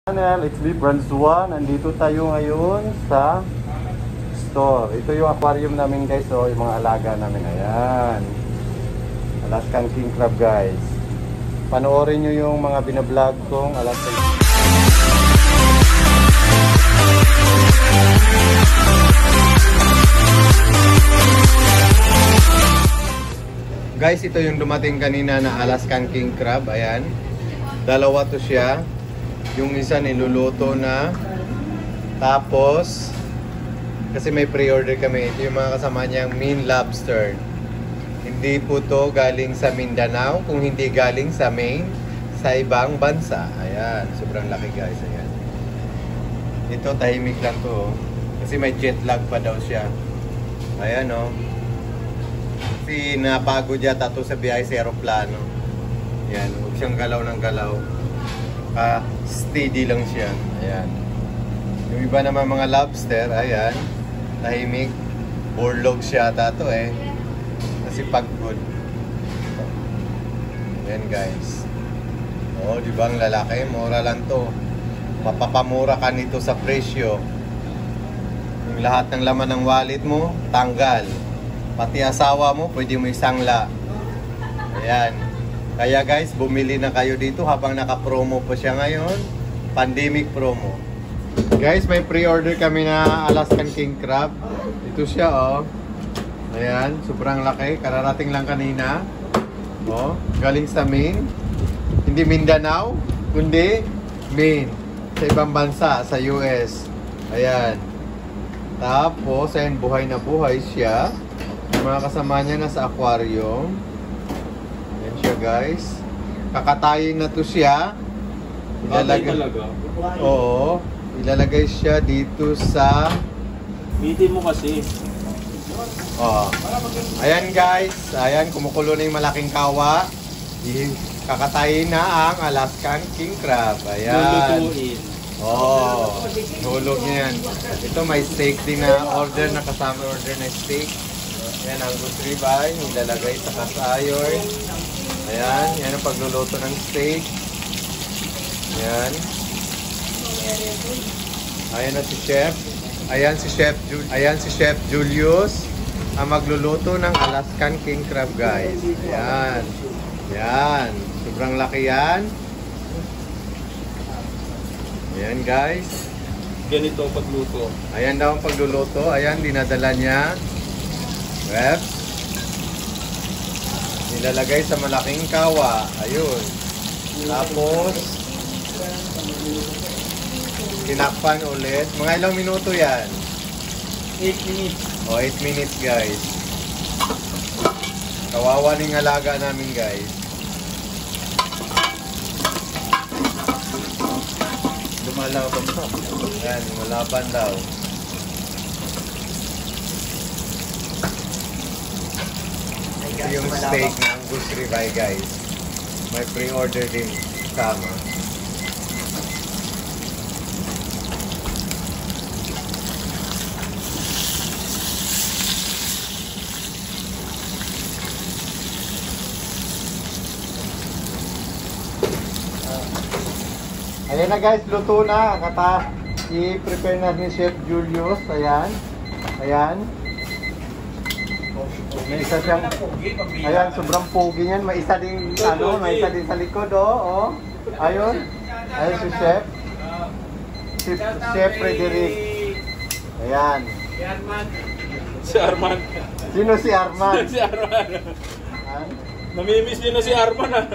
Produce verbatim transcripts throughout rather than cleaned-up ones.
Channel, it's me, Francois. Nandito tayo ngayon sa store. Ito yung aquarium namin guys, so yung mga alaga namin. Ayan, Alaskan King Crab guys. Panoorin nyo yung mga binablog kong Alaskan guys, ito yung dumating kanina na Alaskan King Crab. Ayan, dalawa to siya. Yung isa niluluto na. Tapos kasi may pre-order kami. Ito yung mga kasama niyang Maine Lobster. Hindi po to galing sa Mindanao, kung hindi galing sa Maine, sa ibang bansa. Ayan, sobrang laki guys. Ayan, ito tahimik lang to, oh. Kasi may jet lag pa daw siya. Ayan, oh. Kasi napagod yata to sa biyahe sa aeroplano. Ayan, huwag siyang galaw ng galaw. Uh, steady lang siya. Ayan. Yung iba naman mga lobster, ayan, tahimik. Burlog siya ata to eh. Kasi pagod. Ayan guys. Oo, di ba ang lalaki? Mura lang to. Mapapamura ka nito sa presyo. Yung lahat ng laman ng wallet mo, tanggal. Pati asawa mo, pwede mo isangla. Ayan. Kaya guys, bumili na kayo dito habang naka-promo po siya ngayon. Pandemic promo. Guys, may pre-order kami na Alaskan King Crab. Ito siya, oh. Ayan, sobrang laki. Kararating lang kanina. Oh, galing sa Maine. Hindi Mindanao, kundi Maine. Sa ibang bansa, sa U S. Ayan. Tapos, ayan, buhay na buhay siya. Yung mga kasama niya nasa aquarium. Siya guys, kakatayin na to siya. Ilalagay talaga. Oo, ilalagay siya dito sa meeting mo kasi. Oh. Ayan guys, ayan, kumukulo na yung malaking kawa. Kakatayin na ang Alaskan King Crab. Ayan. Oh, hulog niya yan. Ito may steak din na order, nakasama order na steak. Ayan, ang Angus ribeye, ilalagay sa kasayoy. Ayan, yan ang pagluluto ng steak. Ayan. Ayan na si Chef. Ayan si Chef, Ayan si Chef Julius ang magluluto ng Alaskan King Crab guys. Ayan. Ayan. Sobrang laki yan. Ayan guys. Ganito ang pagluto. Ayan daw ang pagluluto. Ayan, dinadala niya. Reps. Nilalagay sa malaking kawa. Ayun. Tapos tinakpan ulit. Mga ilang minuto yan? eight minutes. O, eight minutes guys. Kawawa ning alaga namin guys. Lumalaban pa. Ayan, lumalaban daw. Ito yung steak ng Angus ribeye guys. May pre-order din sama. Ayan na guys, luto na. Kata i-prepare na ni Chef Julius. Ayan. Ayan. May isa siyang, ayan, sobrang pogi niyan. May isa din, ano, may isa din sa likod, oh, oh. Ayun. Ayun si Chef. Si Chef Frederick. Ayan. Si Arman. Si Arman. Sino si Arman? Si Arman. Namimiss niyo na si Arman, ah.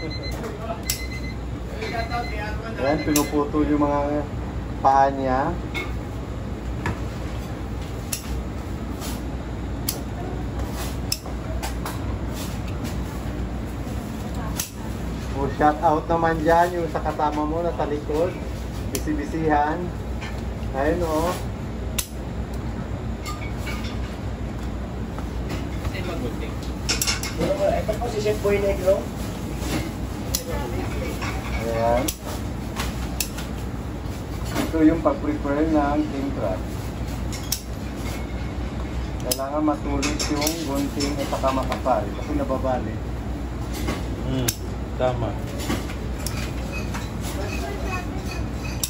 Ayan, pinuputo yung mga paa niya. O, shout out naman dyan yung sa kasama mo na sa likod. Bisi-bisihan. Ayun, o. Ito po si Chef Boy Negro. Ayan. Ito yung pag-prepare ng king crab. Kailangan matulis yung gunting at saka makapal kasi nababali. Hmm, tama.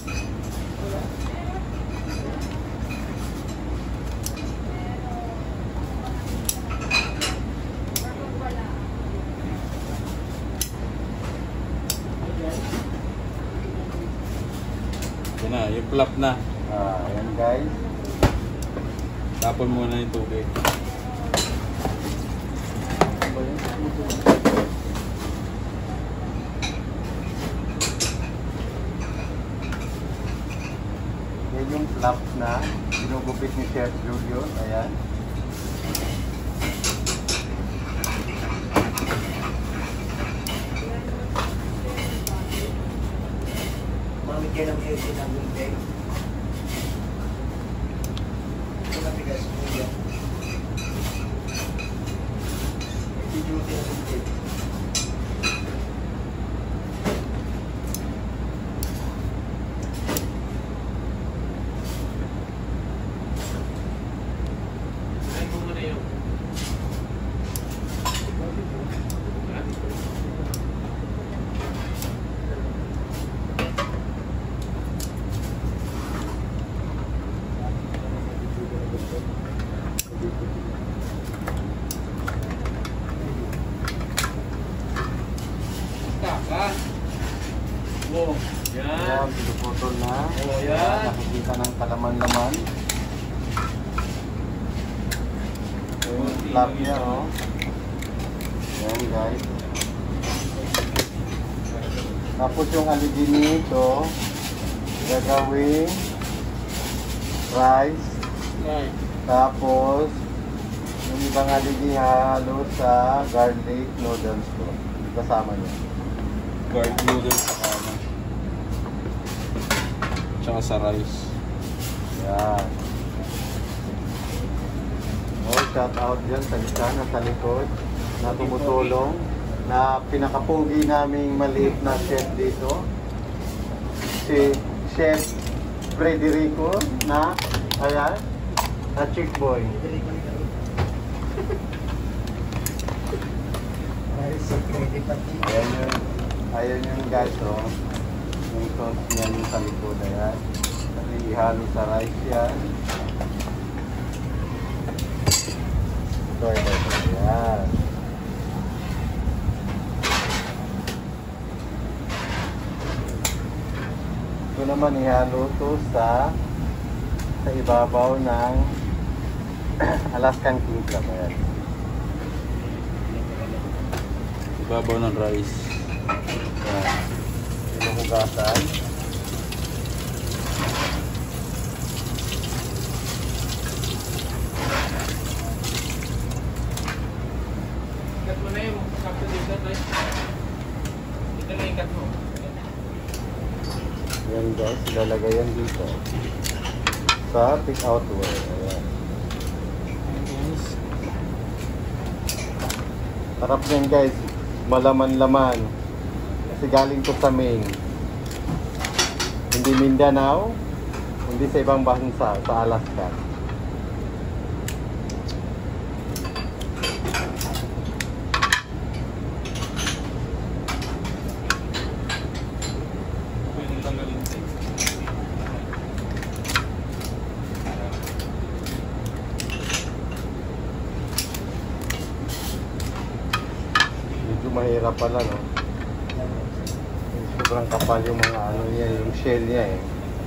Yan na, yung flap na. Ah, ayan guys. Tapon muna yung tubig. Yan yung flap na ginugupit ni Chef Julio. Ayan. Mamit kayo ng healthy ng weekday. Ito na bigas mo yan. Ito yung duty ng weekday. Kakan. Wow. Ayan, pinuputol na. Oh, yan. Nakikita ng kalaman-laman. Yung flap niya, oh. Ayan, guys. Tapos yung aligi nito, gagawin rice. Right. Tapos, yung ibang aligi halo sa garlic noodles ko. Kasama niya. Guard noodles sa kanan. Tsaka sa rice. Yan. Oh, shout out dyan sa isa na sa likod na tumutulong na pinakapugi naming maliit na chef dito. Si Chef Frederico na, ayan, na chick boy. Ay, so pwede pati. Ayan yun. Ayan yun guys, oh. Yung sauce niya yung sa likod, ayan. Kasi ihalo sa rice yan. Ito, ito, ito. Ayan. Ito naman ihalo to sa sa ibabaw ng Alaskan King Crab. Ayan. Ibabaw ng rice. Ayan. Pinuhugasan. Ikat mo na yung sakto dito, rice. Ito na ikat mo. Ayan guys, ilalagay yan dito. Sa pick out way. Ayan. Sarap yan guys. Malaman-laman. Kasi galing to sa Maine. Hindi Mindanao. Hindi sa ibang bansa. Sa Alaska. Pwede tanggalin ito. Medyo mahirap pala, no? Sobrang kapal yung mga ano niya, yung shell niya eh.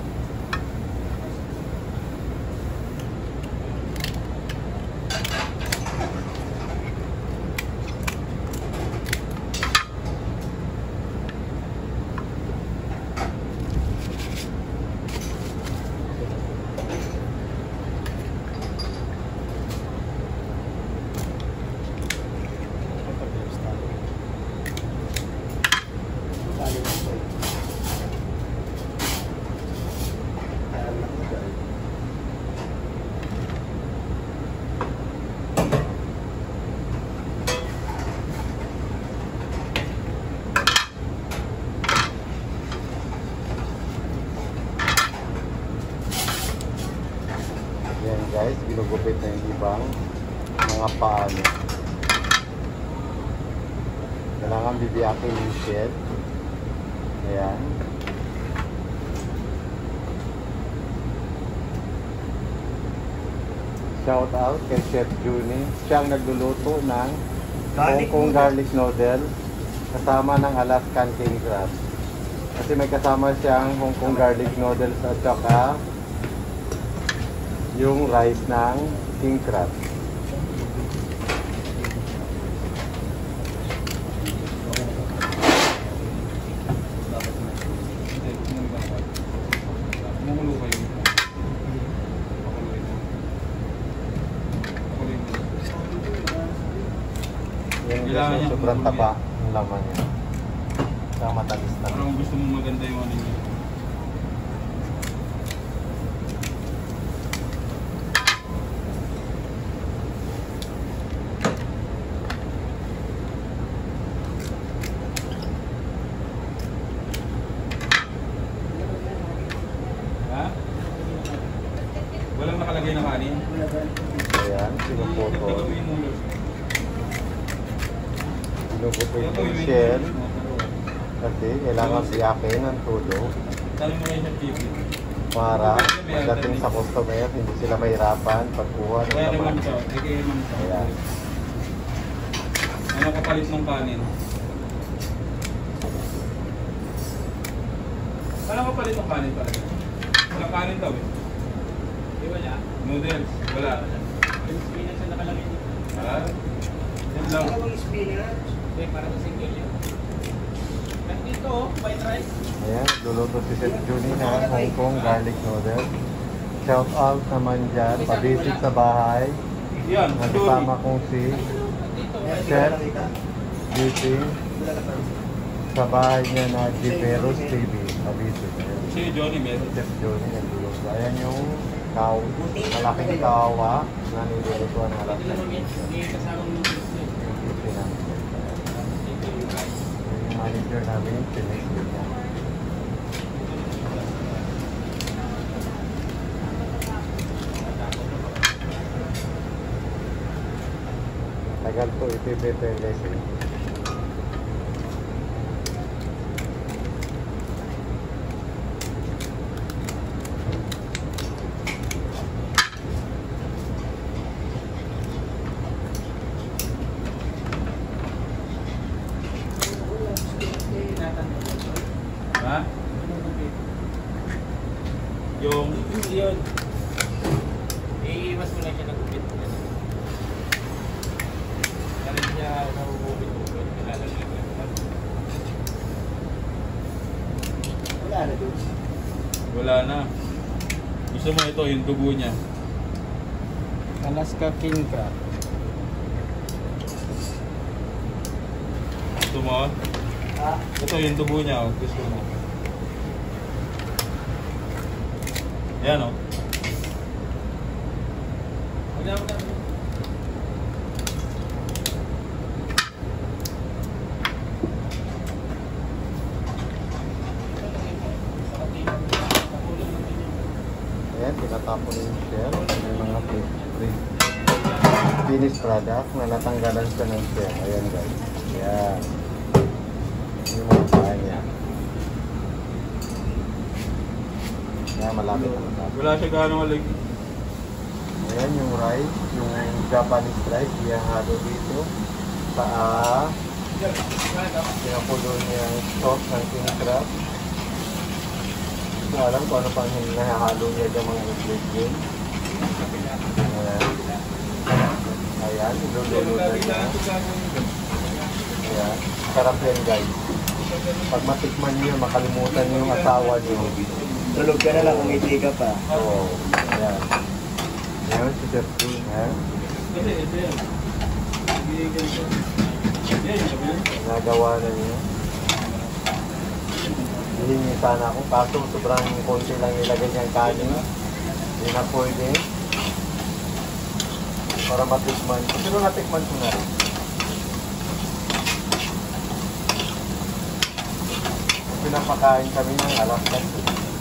Yan guys, ginugupit na yung ibang mga paano. Kailangan bibiyakin yung shell. Ayan. Shout out kay Chef Juni. Siya ang nagluluto ng Garlic Hong Kong noodle. garlic noodle kasama ng Alaskan King Crab. Kasi may kasama siyang Hong Kong garlic noodles at saka yung rice ng king crab. Kumukulo kayo. Yan Kailangan guys, niya sobrang kumukulo taba ang laman niya. Saka matamis na. Parang gusto mo maganda yung ano niya. Ha? Walang nakalagay na kanin? Ayan, pinuputol. Ito yung noodles. Pinuputol Ito yung yung shell. noodles. Kasi kailangan siyakin ng tulo Dali mo kayo sa T V. para pagdating sa customer, hindi sila mahirapan pagkuha ng Kaya naman laman. siya. Kaya naman siya. Ayan. Ano kapalit ng kanin? Ano kapalit ng kanin pala? Walang kanin daw eh. Di ba niya? Noodles. Wala. Yung spinach na nakalagay dito. Ha? Yan lang. Ano bang spinach? Eh, para sa single yun. At dito, white rice. Ayan, luluto si Chef Junie ng Hong Kong garlic noodles. Shout out naman dyan, pabisit sa bahay. Yan, Nakasama kong si Chef Beauty sa bahay niya na Giveros T V. Pabisit. Ayan. Si Johnny meron. Chef Junie nagluluto. Ayan yung kaw, malaking kawa na nilulutuan ng alas. Hindi kasamang noodles eh. Yung manager namin, pinag-ibig niya. Tagal po ipiprepare guys eh. Ha? Yung yun. Iiwas mo lang siya ng gupit. Kaya siya nagugupit-gupit. Nilalagay ko. Wala na doon. Wala na. Gusto mo ito, yung dugo niya. Alaska King Crab. Gusto mo? Ah, Ito yung dugo niya. Oh. Gusto mo? Yan o. Oh. Wala mo na. Ayan, tinatapon yung shell. May mga free finished product na natanggalan siya ng shell. Ayan guys. Ayan. Yung mga paa niya. Ayan, malapit na matapos. Wala siya gano'ng alig. Ayan yung rice, yung Japanese rice, yung halo dito. Paa, pinapulo niya yung sauce ng king crab. Hindi ko alam kung ano pang hinahalo niya dyan mga ingredients. Ayan. Ayan, iluluto niya. Ayan, sarap yan guys. Pag matikman niyo, makalimutan niyo yung asawa niyo. tulog ka na lang kung hindi ka pa. Oo, ayan. Ayan, si Chef Jun, ha? Kasi ito yan. Yan yung sabi yun. Nagawa na niyo. Hihingi sana ako, kaso sobrang konti lang nilagay niyang kanin. Hindi na pwede. Para matikman. Pero natikman ko na rin. Pinapakain kami ng alas kasi.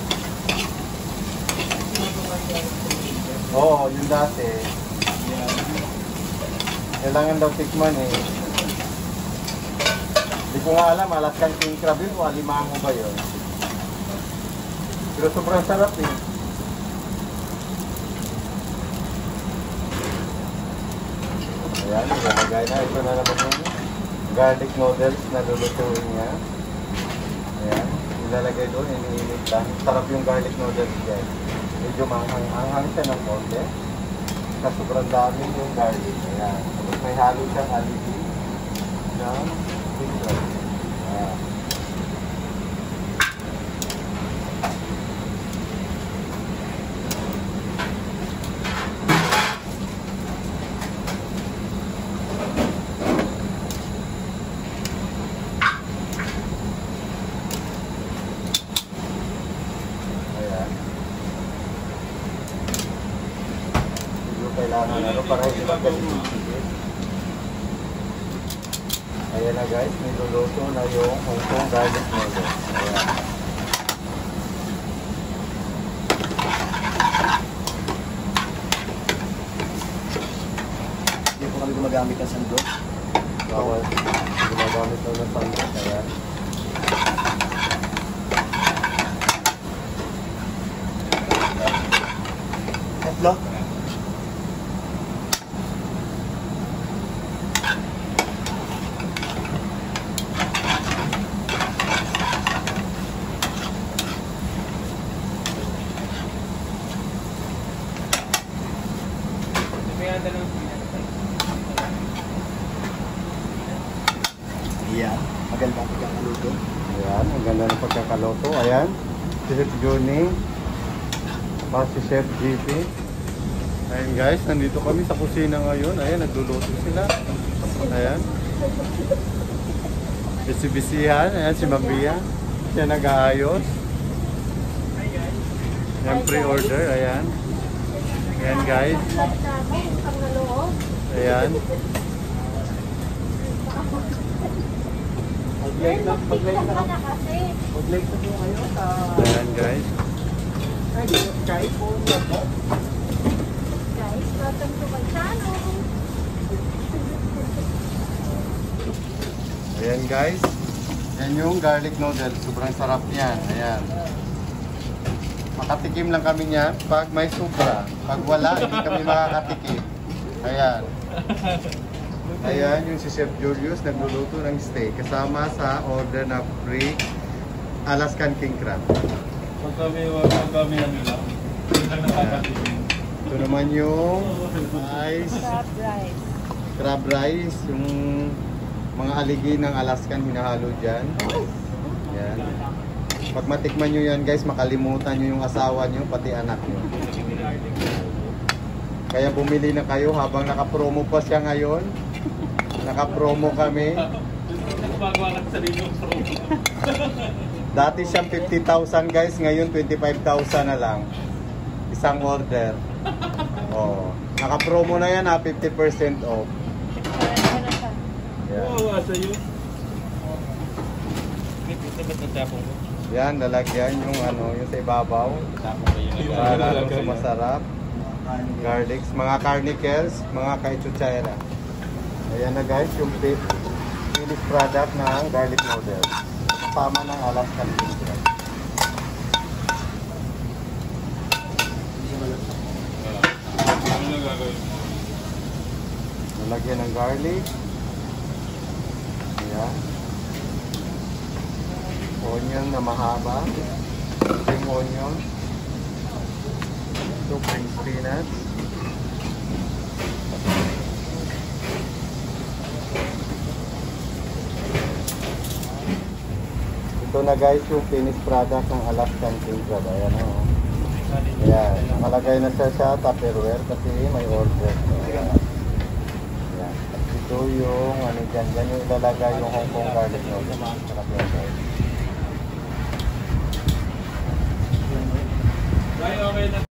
Oo, yung dati. Kailangan daw tikman eh. Hindi ko nga alam, Alaskan King Crab yun o alimango ba yun? Pero sobrang sarap eh. Ayan, ilalagay na. Ito na naman yung garlic noodles na lulutuin niya. Ayan, ilalagay doon, iniinit lang. Sarap yung garlic noodles guys. Medyo manghang-anghang siya ng konti. Na sobrang dami yung garlic. Ayan. Tapos may halo siyang haligi ng picture. Ayan. Kailangan ano para hindi magkaligid. Ayan na guys, niluluto na yung Hong Kong garlic noodles. Ayan. Hindi po kami gumagamit ng sandok. Bawal gumagamit na ng sandok. Ayan. Tatlo. Iya, maganda ang pagkakaluto. Ayan, ang ganda ng pagkakaloto. Ayan, si Chef Johnny, pa si Chef G P. Ayan guys, nandito kami sa kusina ngayon. Ayan, nagluluto sila. Ayan. Bisi-bisihan. Ayan, si Mabia. Siya nag-aayos. Ayan, pre-order. Ayan. Ayan guys. Ayan. Mag-like na, mag-like na. Mag-like na po kayo sa... Ayan guys. Ay, kahit po niya po. Guys, welcome to my channel. Ayan guys. Yan yung garlic noodles. Sobrang sarap yan. Ayan. Makatikim lang kami niyan pag may sobra. Pag wala, hindi kami makakatikim. Ayan. Ayan yung si Chef Julius nagluluto ng steak kasama sa order na free Alaskan King Crab. Pag kami, pag kami ano lang, hindi lang nakakatikin. Ito naman yung rice, Crab rice. crab rice, yung mga aligi ng Alaskan hinahalo dyan. Ayan. Pag matikman nyo yan guys, makalimutan nyo yung asawa nyo, pati anak nyo. Kaya bumili na kayo habang naka-promo pa siya ngayon. Naka-promo kami. Nagpagawa lang sa limong promo. Dati siyang fifty thousand guys, ngayon twenty-five thousand na lang. Isang order. Oh, naka-promo na yan ha, fifty percent off. Yan. Oo, asa yun. May pisabat na tapong ko. Yan, lalagyan yung ano, yung sa ibabaw. Tapong ko yun. Para lang sumasarap. Garlics, mga carnicles, mga kaichuchayra. Ayan na guys, yung finished product ng garlic noodles. Tama ng Alaskan King Crab. Ano na gagawin? Nalagyan ng garlic. Ayan. Onion na mahaba. Spring onion. Ito, spring spinach. Ito na guys yung finished product ng Alaskan King Crab. Ayan o. Ayan. Nakalagay na siya sa Tupperware kasi may order. Ayan. Ayan. Ito yung ano dyan. Yan yung ilalagay yung Hong Kong garlic noodles. Sarap yan guys. Kaya okay na.